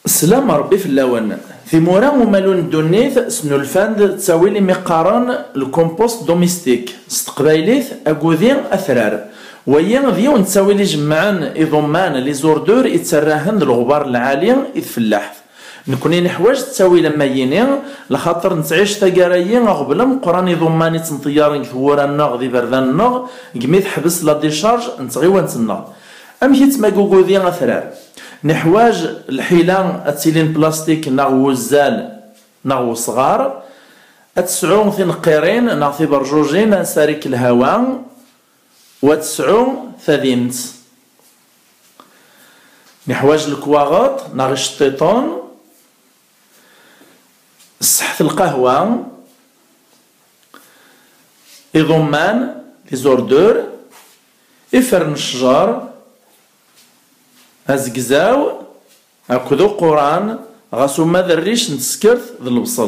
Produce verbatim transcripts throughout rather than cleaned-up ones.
السلام ربي في اللون في مورا ومالون الدنيث سنو الفاند تساوي لي مقارن الكومبوست دوميستيك استقبايليث اكوذي اثرار ويا ديو نتساوي لي جمعان يضمان لي زوردور يتسراهن الغبار العالي يتفلاح نكوني نحواج تساوي لما يني لخاطر نتعيش تاكارايي قبل مقران يضماني تنطيارين ثورا النغ ذي بردان النغ قميت حبس لا ديشارج نتغيوان النغ امشي تما ذي اثرار نحواج الحيلة اتسيلين بلاستيك ناغو الزال ناغو صغار اتسعون ثي نقيرين ناغ ثي برجوجين ساريك الهواء وتسعون ثذيمت نحواج الكواغط ناغ الشطيطون السحث القهوة إضمان لي زوردور إفرن الشجر أزقزاو أكدو قران غاسو ماذا الريش نتسكرت ذا البصل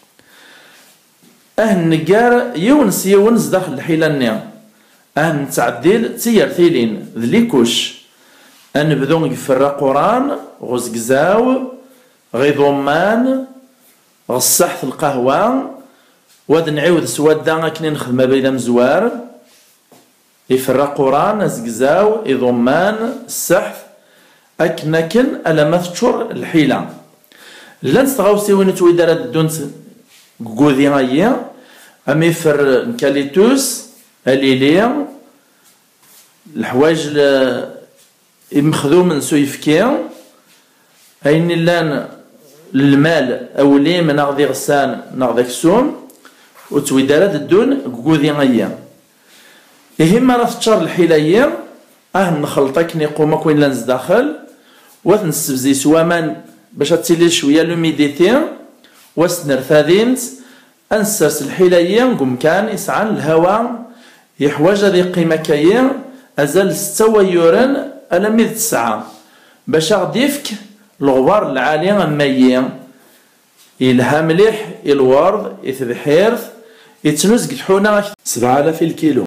أه النقار يونس يونس داخل الحيلة النيا أه نتعديل تيار ثيلين ذليكوش أه نبدو نقفر قران غزقزاو غيضمان غصحت القهوة واد نعيود سوادا كني نخدم بيدا مزوار يفرق قران أزقزاو يضمان السحث أكنكن ألا ما تشور الحيلة لان ستغاوسي وين تويدار الدونت كوذي غايا أمي فر نكاليتوس أليلي الحوايج مخذوم سويفكي أين لان المال أولي من أغذي غسان نغذي كسوم وتويدار الدون كوذي غايا إهما راه تشار الحيلة أه نخلطك نقومك وين لانز داخل وتنسبزي سوامان باش تسيلي شويه لوميديتي وسنر ثاديمت انسرس الحيليه نقوم كان يسعن الهواء يحواج هذه قيمه كاين ازال ستة يورن الا مية تسعة باش غديفك الغبار العالي امايي يلها مليح الورد يتبحيرث يتنوز قحونه سبعة آلاف الكيلو.